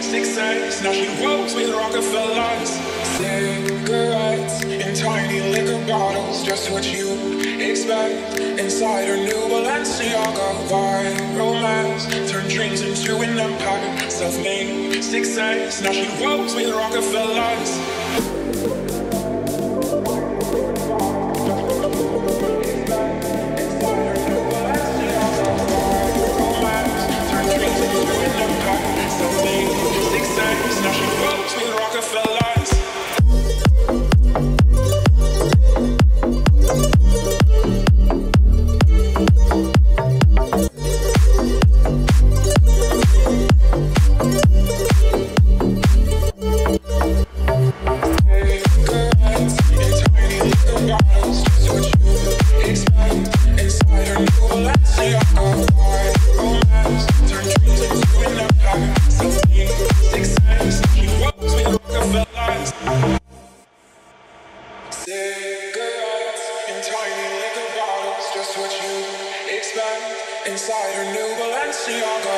6'6", now she rolls with Rockefellers. Cigarettes in tiny liquor bottles, just what you expect. Inside her new Balenciaga, romance turned dreams into an empire. Self-made success, now she rolls with Rockefellers. Now she rolls with Rockefellers. Inside her new Balenciaga.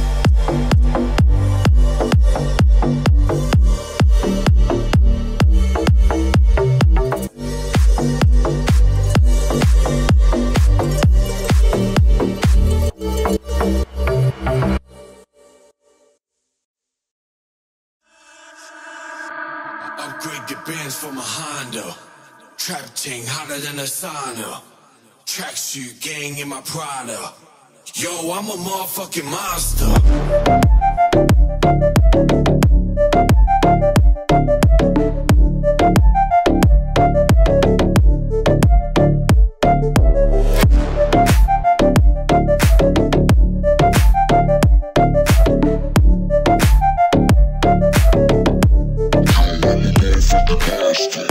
Upgrade the bands from a Honda. Trap ting hotter than a sauna. Tracksuit gang in my Prada. Yo, I'm a motherfucking monster. I'm on the motherfucking monster.